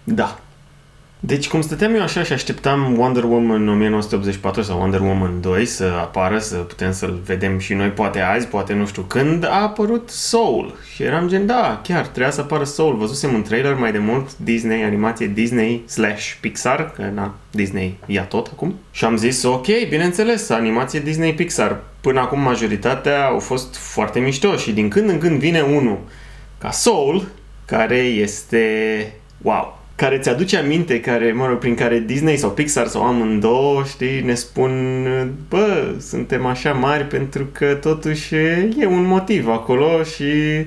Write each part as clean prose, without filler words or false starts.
Da. Deci cum stăteam eu așa și așteptam Wonder Woman 1984 sau Wonder Woman 2 să apară, să putem să-l vedem și noi poate azi, poate nu știu când, a apărut Soul. Și eram gen, da, chiar trebuia să apară Soul. Văzusem un trailer mai de mult, Disney, animație Disney/Pixar, că na, Disney ia tot acum. Și am zis, ok, bineînțeles, animație Disney-Pixar. Până acum majoritatea au fost foarte mișto și din când în când vine unul ca Soul, care este wow. Care ți-aduce aminte, care, mă rog, prin care Disney sau Pixar sau amândouă, știi, ne spun, bă, suntem așa mari pentru că totuși e un motiv acolo și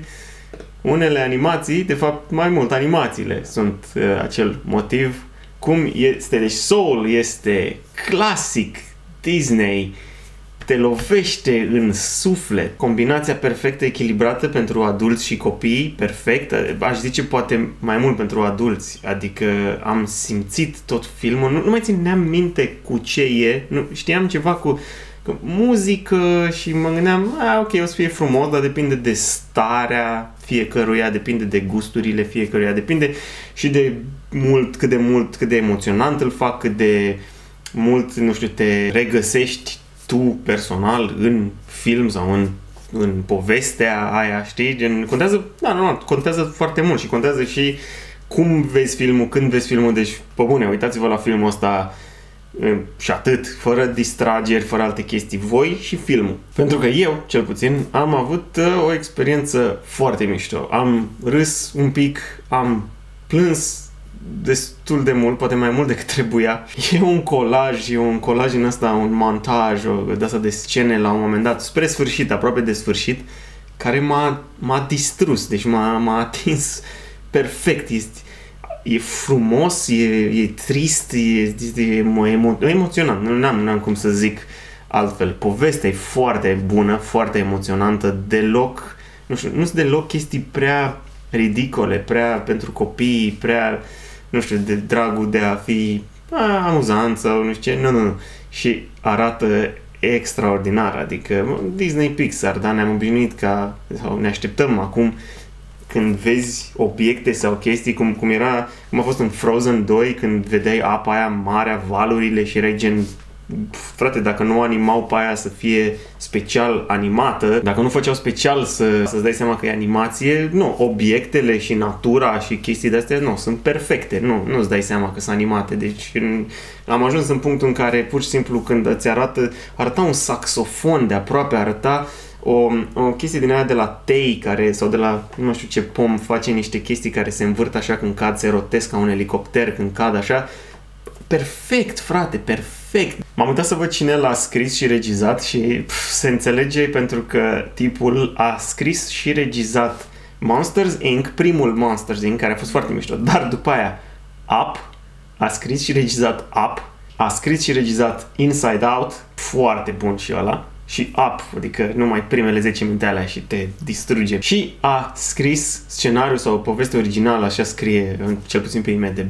unele animații, de fapt mai mult animațiile sunt acel motiv. Cum este, deci Soul este clasic Disney, te lovește în suflet. Combinația perfectă, echilibrată pentru adulți și copii, perfect. Aș zice poate mai mult pentru adulți. Adică am simțit tot filmul. Nu mai țineam minte cu ce e. Nu, știam ceva cu muzică și mă gândeam, ok, o să fie frumos, dar depinde de starea fiecăruia, depinde de gusturile fiecăruia, depinde și de mult, cât de emoționant îl fac, cât de mult, nu știu, te regăsești tu personal în film sau în povestea aia, știi? Gen, contează, contează foarte mult și contează și cum vezi filmul, când vezi filmul, deci, pe bune, uitați-vă la filmul ăsta și atât, fără distrageri, fără alte chestii, voi și filmul. Pentru că eu, cel puțin, am avut o experiență foarte mișto. Am râs un pic, am plâns destul de mult, poate mai mult decât trebuia. E un colaj în ăsta, un montaj de asta de scene la un moment dat, spre sfârșit, aproape de sfârșit, care m-a distrus, deci m-a atins perfect. E frumos, e trist, e emoționant, n-am cum să zic altfel. Povestea e foarte bună, foarte emoționantă, deloc, nu știu, nu sunt deloc chestii prea ridicole, prea pentru copii, prea, nu știu, de dragul de a fi amuzant sau nu știu ce, nu. Și arată extraordinar, adică Disney Pixar, dar ne-am obișnuit sau ne așteptăm acum când vezi obiecte sau chestii cum a fost în Frozen 2, când vedeai apa aia, marea, valurile și erai gen, frate, dacă nu animau pe aia să fie special animată, dacă nu făceau special să-ți dai seama că e animație, nu, obiectele și natura și chestii de-astea, nu, sunt perfecte, nu-ți dai seama că sunt animate, deci am ajuns în punctul în care pur și simplu când îți arăta un saxofon de aproape, arăta o chestie din aia de la tei sau de la nu știu ce pom face niște chestii care se învârt așa când cad, se rotesc ca un elicopter când cad așa. Perfect, frate, perfect. M-am uitat să văd cine l-a scris și regizat și se înțelege pentru că tipul a scris și regizat Monsters Inc., primul Monsters Inc., care a fost foarte mișto, dar după aia Up, a scris și regizat Up, a scris și regizat Inside Out, foarte bun și ăla, și Up, adică numai primele 10 minute alea și te distruge. Și a scris scenariul sau poveste originală, așa scrie, cel puțin pe IMDb,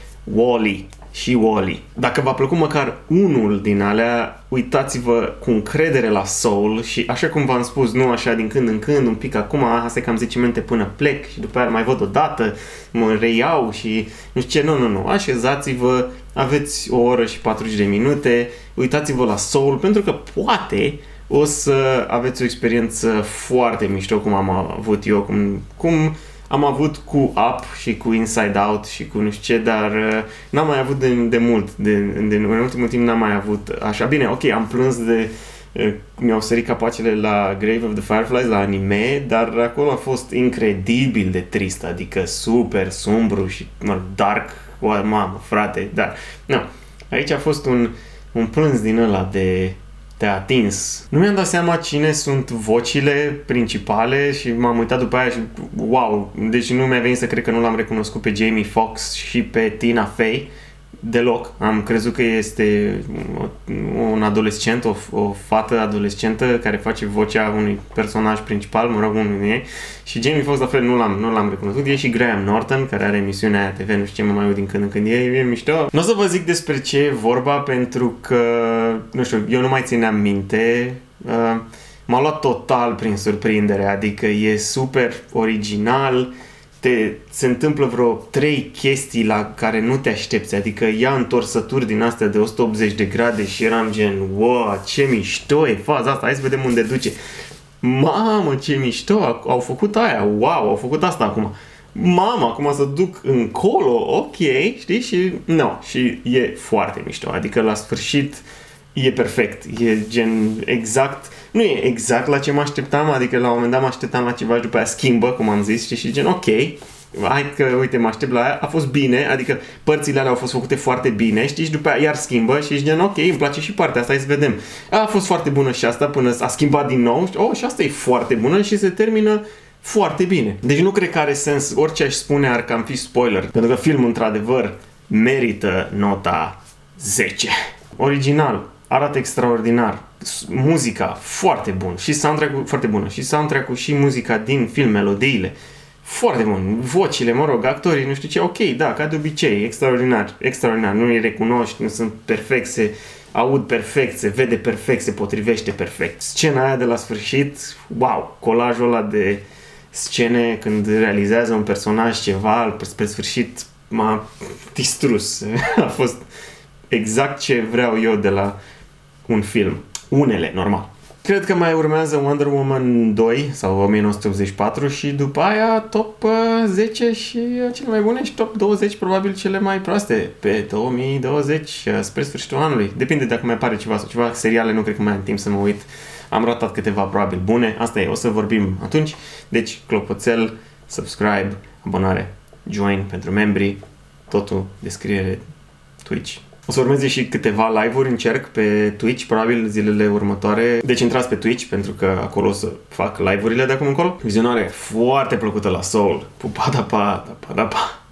Wall-E și Wall-E. Dacă v-a plăcut măcar unul din alea, uitați-vă cu încredere la Soul și așa cum v-am spus, nu așa din când în când, un pic acum, asta e cam 10 minute până plec și după aia mai văd o dată, mă reiau și nu știu ce, nu, așezați-vă, aveți o oră și 40 de minute, uitați-vă la Soul, pentru că poate o să aveți o experiență foarte mișto cum am avut eu, cum am avut cu Up și cu Inside Out și cu nu știu ce, dar n-am mai avut de mult, în ultimul timp n-am mai avut așa. Bine, ok, am plâns mi-au sărit capacele la Grave of the Fireflies, la anime, dar acolo a fost incredibil de trist, adică super sumbru și dark, mamă, frate, dar nu, aici a fost un plâns din ăla de atins. Nu mi-am dat seama cine sunt vocile principale și m-am uitat după aia și wow, deci nu mi-a venit să cred că nu l-am recunoscut pe Jamie Foxx și pe Tina Fey deloc. Am crezut că este un adolescent, o fată adolescentă care face vocea unui personaj principal, mă rog, unul din ei, și Jamie Foxx la fel nu l-am recunoscut. E și Graham Norton, care are emisiunea aia TV, nu știu ce, mă mai uit din când în când, e mișto. Nu o să vă zic despre ce e vorba pentru că, nu știu, eu nu mai țineam minte. M-a luat total prin surprindere, adică e super original, se întâmplă vreo 3 chestii la care nu te aștepți, adică ia întorsături din astea de 180 de grade și eram gen, wow, ce mișto e faza asta, hai să vedem unde duce. Mamă, ce mișto, au făcut aia, wow, au făcut asta acum. Mamă, acum să duc încolo, ok, știi? Și și e foarte mișto, adică la sfârșit e perfect, e gen exact, nu e exact la ce mă așteptam, adică la un moment dat mă așteptam la ceva și după aia schimbă, cum am zis, știi? Și gen ok, hai că uite mă aștept la aia, a fost bine, adică părțile alea au fost făcute foarte bine, știi? Și după aia iar schimbă și gen ok, îmi place și partea asta, hai să vedem. A fost foarte bună și asta până a schimbat din nou, și asta e foarte bună și se termină foarte bine. Deci nu cred că are sens, orice aș spune ar cam fi spoiler, pentru că filmul într-adevăr merită nota 10. Original, arată extraordinar, muzica foarte bună și soundtrack-ul foarte bună și soundtrack-ul și muzica din film, melodiile foarte bun, vocile, mă rog, actorii, nu știu ce, ok, da, ca de obicei, extraordinar, extraordinar, nu îi recunoști, nu sunt perfect, se aud perfect, se vede perfect, se potrivește perfect. Scena aia de la sfârșit, wow, colajul ăla de scene când realizează un personaj ceva, spre sfârșit m-a distrus. A fost exact ce vreau eu de la un film. Unele, normal. Cred că mai urmează Wonder Woman 2 sau 1984 și după aia top 10 și cele mai bune și top 20 probabil cele mai proaste pe 2020 spre sfârșitul anului. Depinde dacă mai apare ceva sau ceva seriale, nu cred că mai am timp să mă uit. Am ratat câteva probabil bune, asta e, o să vorbim atunci. Deci clopoțel, subscribe, abonare, join pentru membri, totul, descriere, Twitch. O să urmeze și câteva live-uri, încerc pe Twitch, probabil zilele următoare. Deci intrați pe Twitch, pentru că acolo o să fac live-urile de acum încolo. Vizionare foarte plăcută la Soul. Pupa da pa, da pa da pa.